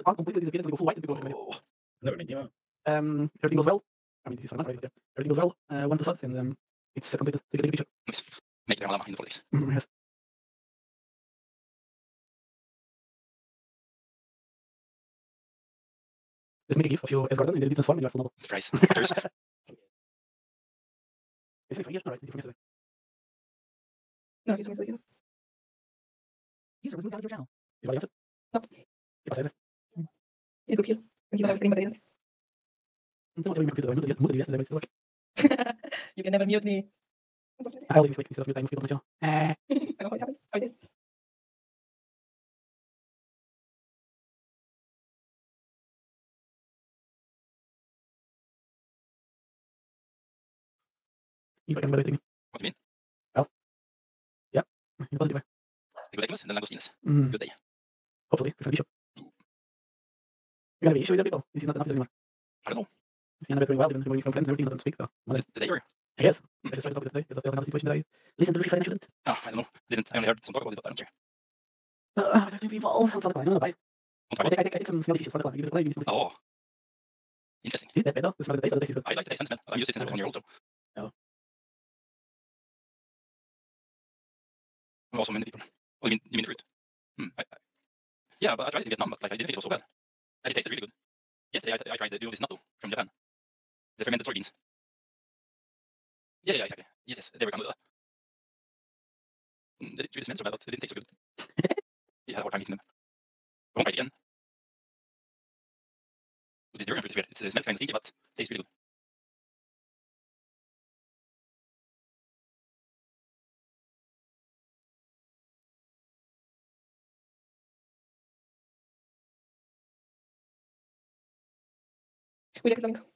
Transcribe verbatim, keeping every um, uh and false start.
the plant completely disappeared until they go full white and people don't Oh, never mind. Yeah. Um, everything goes well. I mean, this is not right there. Everything goes well. Uh, one to suds and um, it's uh, completed. Take a picture. Nice. Make it in the politics. Mm-hmm, yes. Let's make a gif of you as Gordon and then transform and you are full novel. Surprise. Quarters. Is it here? Alright, from yesterday. No, he's yesterday. User was moved out of your channel. ¿Y vale, Nope. ¿Qué pasa ese? He's up here. Aquí va a stream para No tengo mi computer, mute mute yes, level work. You can never mute me. I always mistake instead of mute, I move people on my channel. Eh. I know how it happens. How it is. If I can remember everything. What do you mean? Well. Yeah. In a positive way. The good and then Langostinos. Mm. Good day. Hopefully, with an issue. You have an issue with other people. This is not an office anymore. I don't know. It's the end of it doing well, even when you from friends and everything doesn't speak, so. Well, Today or? I guess. I just tried to talk with it today, because I felt another situation that I listened to really fine and I shouldn't. No, I don't know. Didn't. I only heard some talk about it, but I don't care. Uh, there's to evolve on Sonic Line. No, no, bye. On I top think, I think, I think some smelly fishes for the line. Give it a play, give it some. Oh. Interesting. Is that bad though? The smell of the taste, or the taste is good. I like the taste and smell. I'm used to it since I was one year old, so. Oh. Also many people. Well, you mean, you mean the fruit? Hmm. I, I, yeah, but I tried it in Vietnam, but like I didn't think it was so bad. And it tasted really good. Yesterday I, I tried the Duovis natto from Japan. The fermented soybeans. Yeah, yeah, exactly. Yes, yes, they were kind of. Mm, It really smelled so bad, but it didn't taste so good. Yeah, I had a hard time eating them. I won't try it again. But this durian fruit is weird. It uh, smells kind of stinky, but tastes really good. Will you like something?